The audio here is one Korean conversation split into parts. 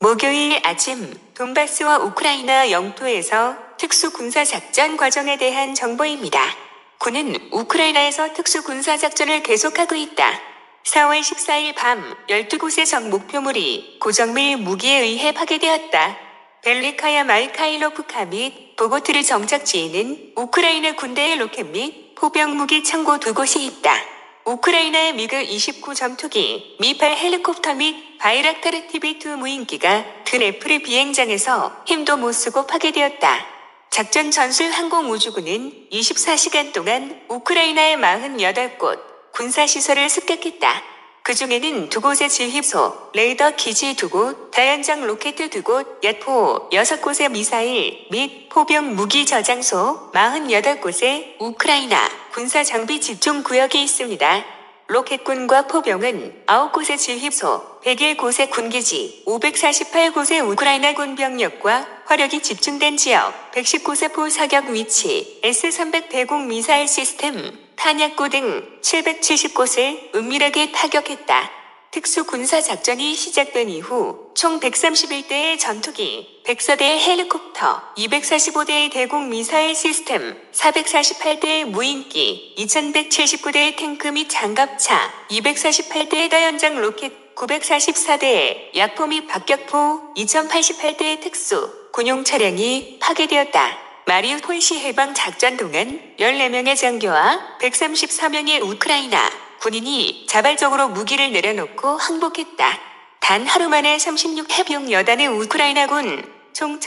목요일 아침 돈바스와 우크라이나 영토에서 특수군사작전 과정에 대한 정보입니다. 군은 우크라이나에서 특수군사작전을 계속하고 있다. 4월 14일 밤 12곳의 적 목표물이 고정밀 무기에 의해 파괴되었다. 벨리카야 마이카일로프카 및 보고트르 정착지에는 우크라이나 군대의 로켓 및 포병 무기 창고 2곳이 있다. 우크라이나의 미그 29 전투기, 미8 헬리콥터 및 바이락타르 TB2 무인기가 드네프르 비행장에서 힘도 못 쓰고 파괴되었다. 작전 전술 항공우주군은 24시간 동안 우크라이나의 48곳 군사시설을 습격했다. 그 중에는 2곳의 지휘소, 레이더 기지 2곳, 다연장 로켓 2곳, 야포 6곳의 미사일 및 포병 무기 저장소 48곳의 우크라이나 군사 장비 집중 구역이 있습니다. 로켓군과 포병은 9곳의 지휘소, 101곳의 군기지, 548곳의 우크라이나 군병력과 화력이 집중된 지역, 110곳의 포사격 위치, S-300 대공 미사일 시스템, 탄약고 등 770곳을 은밀하게 타격했다. 특수군사작전이 시작된 이후 총 131대의 전투기, 104대의 헬리콥터, 245대의 대공 미사일 시스템, 448대의 무인기, 2179대의 탱크 및 장갑차, 248대의 다연장 로켓, 944대의 약포 및 박격포, 2088대의 특수 군용 차량이 파괴되었다. 마리우폴시 해방 작전 동안 14명의 장교와 134명의 우크라이나 군인이 자발적으로 무기를 내려놓고 항복했다. 단 하루 만에 36 해병 여단의 우크라이나군 총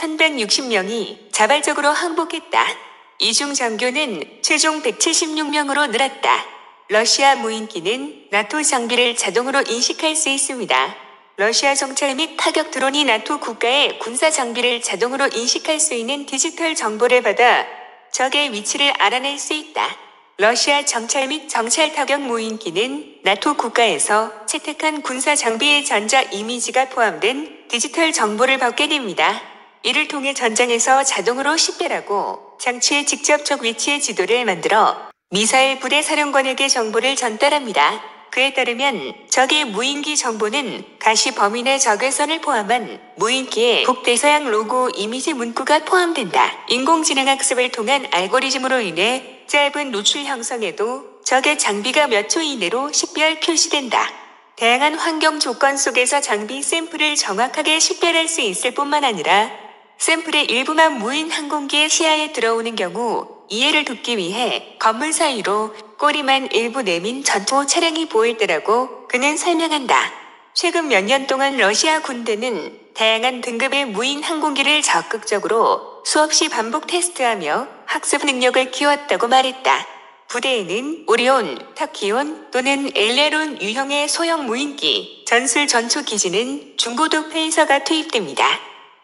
1160명이 자발적으로 항복했다. 이중 장교는 최종 176명으로 늘었다. 러시아 무인기는 나토 장비를 자동으로 인식할 수 있습니다. 러시아 정찰 및 타격 드론이 나토 국가의 군사 장비를 자동으로 인식할 수 있는 디지털 정보를 받아 적의 위치를 알아낼 수 있다. 러시아 정찰 및 정찰 타격 무인기는 나토 국가에서 채택한 군사 장비의 전자 이미지가 포함된 디지털 정보를 받게 됩니다. 이를 통해 전장에서 자동으로 식별하고 장치의 직접 적 위치의 지도를 만들어 미사일 부대 사령관에게 정보를 전달합니다. 그에 따르면 적의 무인기 정보는 가시 범인의 적외선을 포함한 무인기의 북대서양 로고 이미지 문구가 포함된다. 인공지능 학습을 통한 알고리즘으로 인해 짧은 노출 형성에도 적의 장비가 몇 초 이내로 식별 표시된다. 다양한 환경 조건 속에서 장비 샘플을 정확하게 식별할 수 있을 뿐만 아니라 샘플의 일부만 무인 항공기의 시야에 들어오는 경우 이해를 돕기 위해 건물 사이로 꼬리만 일부 내민 전투 차량이 보일 때라고 그는 설명한다. 최근 몇 년 동안 러시아 군대는 다양한 등급의 무인 항공기를 적극적으로 수없이 반복 테스트하며 학습 능력을 키웠다고 말했다. 부대에는 오리온, 타키온 또는 엘레론 유형의 소형 무인기, 전술 전투 기지는 중고도 페이서가 투입됩니다.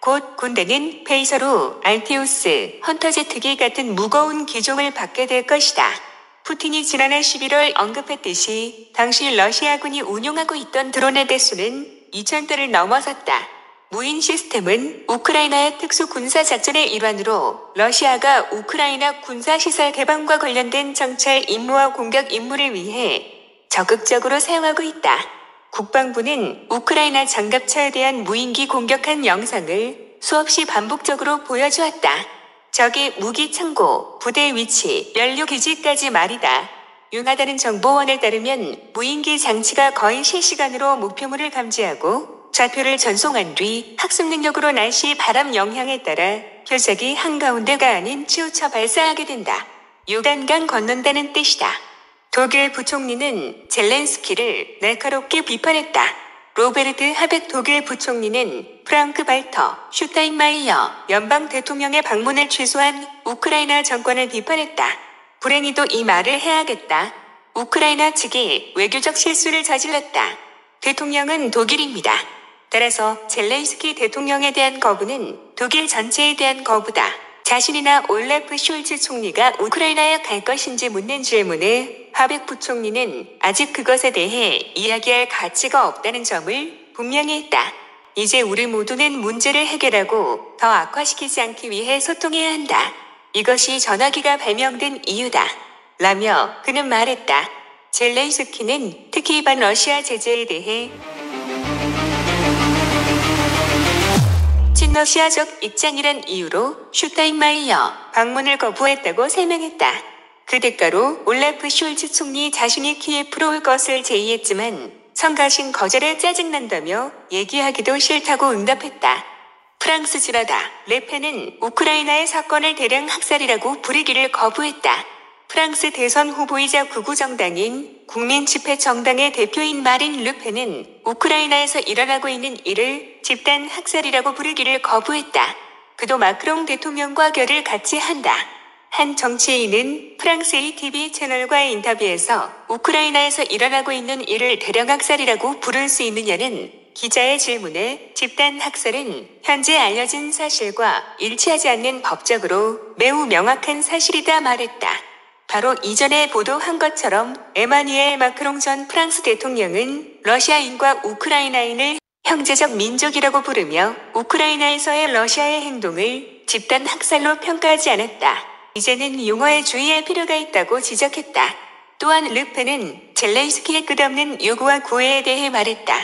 곧 군대는 페이서로 알티우스, 헌터제트기 같은 무거운 기종을 받게 될 것이다. 푸틴이 지난해 11월 언급했듯이 당시 러시아군이 운용하고 있던 드론의 대수는 2,000대를 넘어섰다. 무인 시스템은 우크라이나의 특수군사작전의 일환으로 러시아가 우크라이나 군사시설 개방과 관련된 정찰 임무와 공격 임무를 위해 적극적으로 사용하고 있다. 국방부는 우크라이나 장갑차에 대한 무인기 공격한 영상을 수없이 반복적으로 보여주었다. 적의 무기 창고, 부대 위치, 연료 기지까지 말이다. 융하다는 정보원에 따르면 무인기 장치가 거의 실시간으로 목표물을 감지하고 좌표를 전송한 뒤 학습 능력으로 날씨 바람 영향에 따라 표적이 한가운데가 아닌 치우쳐 발사하게 된다. 요단강 건넌다는 뜻이다. 독일 부총리는 젤렌스키를 날카롭게 비판했다. 로베르트 하벡 독일 부총리는 프랑크 발터 슈타인마이어 연방 대통령의 방문을 취소한 우크라이나 정권을 비판했다. 불행히도 이 말을 해야겠다. 우크라이나 측이 외교적 실수를 저질렀다. 대통령은 독일입니다. 따라서 젤렌스키 대통령에 대한 거부는 독일 전체에 대한 거부다. 자신이나 올라프 숄츠 총리가 우크라이나에 갈 것인지 묻는 질문에 하벡 부총리는 아직 그것에 대해 이야기할 가치가 없다는 점을 분명히 했다. 이제 우리 모두는 문제를 해결하고 더 악화시키지 않기 위해 소통해야 한다. 이것이 전화기가 발명된 이유다. 라며 그는 말했다. 젤렌스키는 특히 반러시아 제재에 대해 비러시아적 입장이란 이유로 슈타인마이어 방문을 거부했다고 설명했다. 그 대가로 올라프 숄츠 총리 자신이 키예프로 올 것을 제의했지만 성가신 거절에 짜증난다며 얘기하기도 싫다고 응답했다. 프랑스 지라다. 르펜은 우크라이나의 사건을 대량 학살이라고 부르기를 거부했다. 프랑스 대선 후보이자 극우 정당인 국민집회정당의 대표인 마린 르펜은 우크라이나에서 일어나고 있는 일을 집단 학살이라고 부르기를 거부했다. 그도 마크롱 대통령과 결을 같이 한다. 한 정치인은 프랑스의 TV 채널과의 인터뷰에서 우크라이나에서 일어나고 있는 일을 대량 학살이라고 부를 수 있느냐는 기자의 질문에 집단 학살은 현재 알려진 사실과 일치하지 않는 법적으로 매우 명확한 사실이다 말했다. 바로 이전에 보도한 것처럼 에마뉘엘 마크롱 전 프랑스 대통령은 러시아인과 우크라이나인을 형제적 민족이라고 부르며 우크라이나에서의 러시아의 행동을 집단 학살로 평가하지 않았다. 이제는 용어에 주의할 필요가 있다고 지적했다. 또한 르펜은 젤렌스키의 끝없는 요구와 구애에 대해 말했다.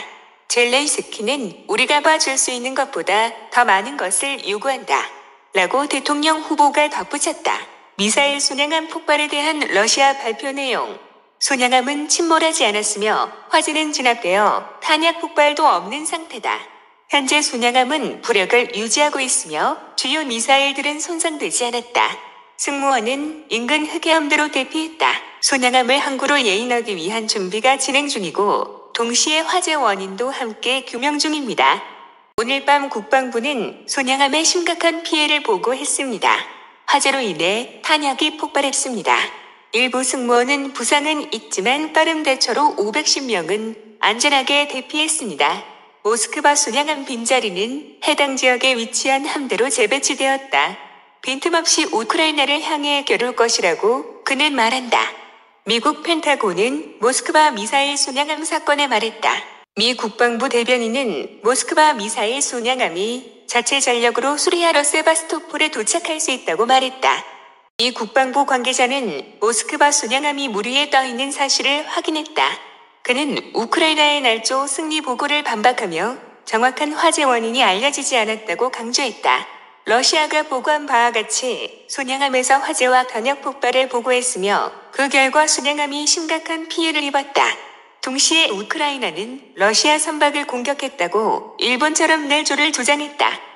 젤렌스키는 우리가 봐줄 수 있는 것보다 더 많은 것을 요구한다. 라고 대통령 후보가 덧붙였다. 미사일 순양함 폭발에 대한 러시아 발표 내용. 순양함은 침몰하지 않았으며 화재는 진압되어 탄약 폭발도 없는 상태다. 현재 순양함은 부력을 유지하고 있으며 주요 미사일들은 손상되지 않았다. 승무원은 인근 흑해함대로 대피했다. 순양함을 항구로 예인하기 위한 준비가 진행 중이고 동시에 화재 원인도 함께 규명 중입니다. 오늘 밤 국방부는 순양함에 심각한 피해를 보고했습니다. 화재로 인해 탄약이 폭발했습니다. 일부 승무원은 부상은 있지만 빠른 대처로 510명은 안전하게 대피했습니다. 모스크바 순양함 빈자리는 해당 지역에 위치한 함대로 재배치되었다. 빈틈없이 우크라이나를 향해 겨룰 것이라고 그는 말한다. 미국 펜타곤은 모스크바 미사일 순양함 사건에 말했다. 미 국방부 대변인은 모스크바 미사일 순양함이 자체 전력으로 수리하러 세바스토폴에 도착할 수 있다고 말했다. 미 국방부 관계자는 모스크바 순양함이 물 위에 떠 있는 사실을 확인했다. 그는 우크라이나의 날조 승리 보고를 반박하며 정확한 화재 원인이 알려지지 않았다고 강조했다. 러시아가 보고한 바와 같이 순양함에서 화재와 탄약 폭발을 보고했으며 그 결과 순양함이 심각한 피해를 입었다. 동시에 우크라이나는 러시아 선박을 공격했다고 일본처럼 낼 조를 주장했다.